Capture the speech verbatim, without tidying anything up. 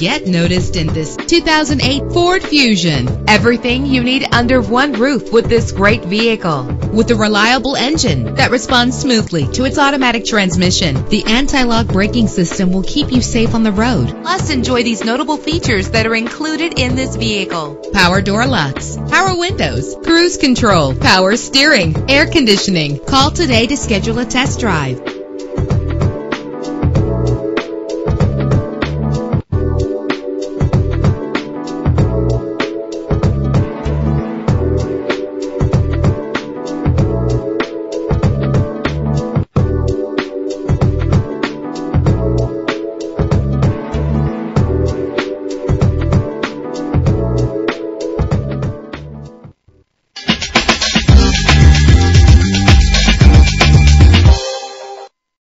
get noticed in this two thousand eight Ford Fusion. Everything you need under one roof with this great vehicle. With a reliable engine that responds smoothly to its automatic transmission, the anti-lock braking system will keep you safe on the road. Plus, enjoy these notable features that are included in this vehicle: power door locks, power windows, cruise control, power steering, air conditioning. Call today to schedule a test drive.